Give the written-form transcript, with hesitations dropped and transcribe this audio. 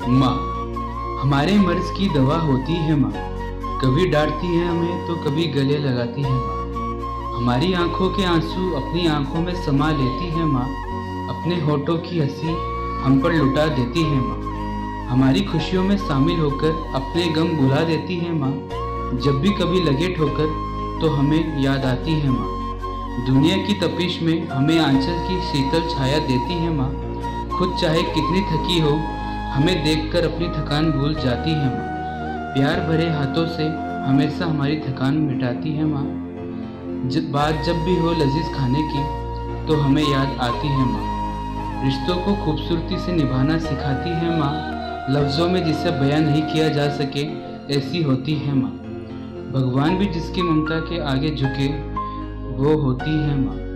माँ हमारे मर्ज की दवा होती है माँ। कभी डांटती है हमें तो कभी गले लगाती है माँ। हमारी आंखों के आंसू अपनी आंखों में समा लेती है माँ। अपने होठों की हंसी हम पर लुटा देती है माँ। हमारी खुशियों में शामिल होकर अपने गम भुला देती है माँ। जब भी कभी लगे ठोकर तो हमें याद आती है माँ। दुनिया की तपिश में हमें आंचल की शीतल छाया देती है माँ। खुद चाहे कितनी थकी हो हमें देखकर अपनी थकान भूल जाती है माँ। प्यार भरे हाथों से हमेशा हमारी थकान मिटाती है माँ। बात जब भी हो लजीज खाने की तो हमें याद आती है माँ। रिश्तों को खूबसूरती से निभाना सिखाती है माँ। लफ्ज़ों में जिसे बयां नहीं किया जा सके ऐसी होती है माँ। भगवान भी जिसकी ममता के आगे झुके वो होती है माँ।